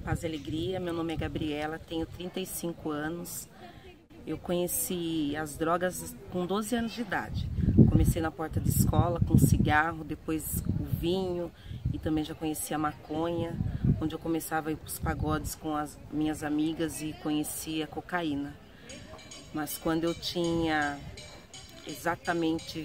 Paz e alegria, meu nome é Gabriela, tenho 35 anos. Eu conheci as drogas com 12 anos de idade. Comecei na porta de escola com cigarro, depois o vinho e também já conheci a maconha, onde eu começava a ir para os pagodes com as minhas amigas e conhecia a cocaína. Mas quando eu tinha exatamente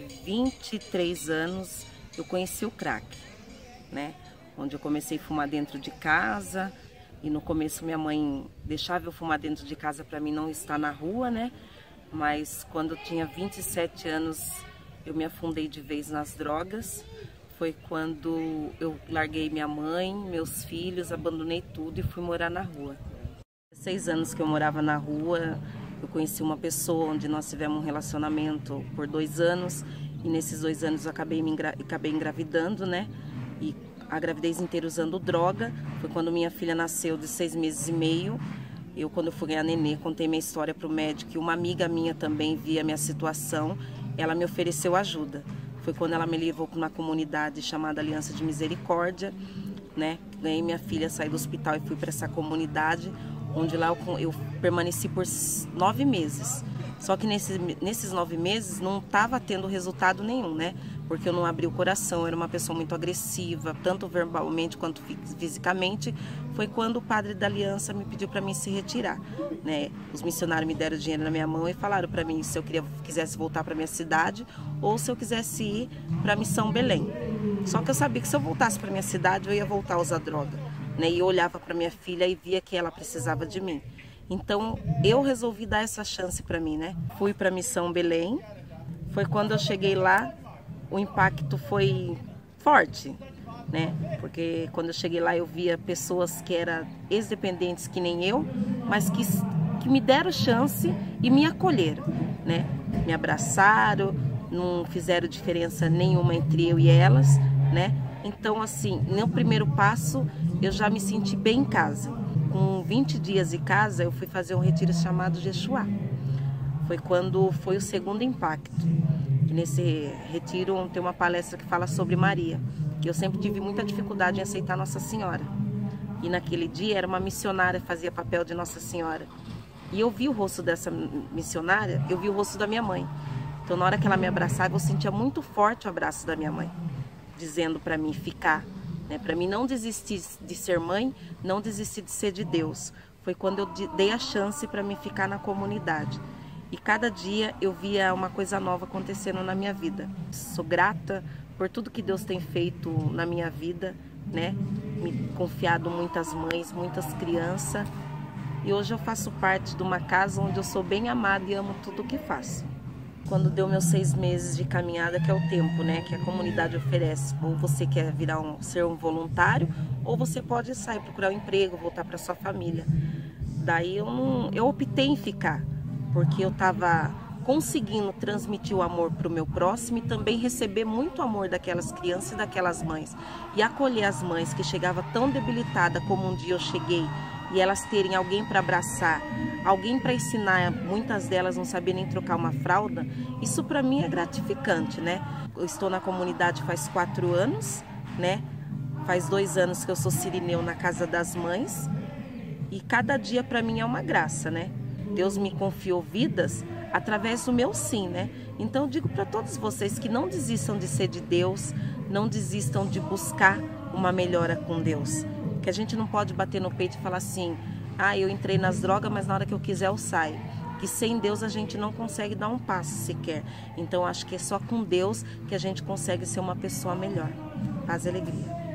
23 anos, eu conheci o crack, né? Onde eu comecei a fumar dentro de casa. E no começo minha mãe deixava eu fumar dentro de casa para mim não estar na rua, né? Mas quando eu tinha 27 anos eu me afundei de vez nas drogas. Foi quando eu larguei minha mãe, meus filhos, abandonei tudo e fui morar na rua. 6 anos que eu morava na rua, eu conheci uma pessoa onde nós tivemos um relacionamento por 2 anos. E nesses 2 anos eu acabei engravidando, né? E a gravidez inteira usando droga. Foi quando minha filha nasceu de 6 meses e meio. Quando eu fui ganhar nenê, contei minha história para o médico e uma amiga minha também via minha situação. Ela me ofereceu ajuda. Foi quando ela me levou para uma comunidade chamada Aliança de Misericórdia, né? Ganhei minha filha, saí do hospital e fui para essa comunidade, onde lá eu permaneci por 9 meses. Só que nesses 9 meses não estava tendo resultado nenhum, né? Porque eu não abri o coração, eu era uma pessoa muito agressiva, tanto verbalmente quanto fisicamente. Foi quando o padre da aliança me pediu para mim se retirar, né? Os missionários me deram dinheiro na minha mão e falaram para mim se eu quisesse voltar para minha cidade ou se eu quisesse ir para a Missão Belém. Só que eu sabia que se eu voltasse para minha cidade eu ia voltar a usar droga, né? E eu olhava para minha filha e via que ela precisava de mim. Então eu resolvi dar essa chance para mim, né? Fui para a Missão Belém. Foi quando eu cheguei lá, o impacto foi forte, né? Porque quando eu cheguei lá eu via pessoas que eram ex-dependentes que nem eu, mas que me deram chance e me acolheram, né? Me abraçaram, não fizeram diferença nenhuma entre eu e elas, né? Então, assim, no primeiro passo eu já me senti bem em casa. Com 20 dias de casa, eu fui fazer um retiro chamado Jechuá. Foi quando foi o segundo impacto. E nesse retiro tem uma palestra que fala sobre Maria. E eu sempre tive muita dificuldade em aceitar Nossa Senhora. E naquele dia era uma missionária que fazia papel de Nossa Senhora. E eu vi o rosto dessa missionária, eu vi o rosto da minha mãe. Então na hora que ela me abraçava, eu sentia muito forte o abraço da minha mãe, dizendo para mim ficar. Para mim não desistir de ser mãe, não desistir de ser de Deus. Foi quando eu dei a chance para mim ficar na comunidade. E cada dia eu via uma coisa nova acontecendo na minha vida. Sou grata por tudo que Deus tem feito na minha vida, né? Me confiado muitas mães, muitas crianças. E hoje eu faço parte de uma casa onde eu sou bem amada e amo tudo o que faço. Quando deu meus 6 meses de caminhada, que é o tempo, né, que a comunidade oferece, ou você quer ser um voluntário, ou você pode sair procurar um emprego, voltar para sua família. Daí eu optei em ficar, porque eu estava conseguindo transmitir o amor para o meu próximo e também receber muito amor daquelas crianças e daquelas mães. E acolher as mães que chegavam tão debilitadas como um dia eu cheguei, e elas terem alguém para abraçar, alguém para ensinar, muitas delas não sabiam nem trocar uma fralda, isso para mim é gratificante, né? Eu estou na comunidade faz 4 anos, né? Faz 2 anos que eu sou sirineu na Casa das Mães e cada dia para mim é uma graça, né? Deus me confiou vidas através do meu sim, né? Então eu digo para todos vocês que não desistam de ser de Deus, não desistam de buscar uma melhora com Deus. Que a gente não pode bater no peito e falar assim, eu entrei nas drogas, mas na hora que eu quiser eu saio. Que sem Deus a gente não consegue dar um passo sequer. Então acho que é só com Deus que a gente consegue ser uma pessoa melhor. Paz e alegria.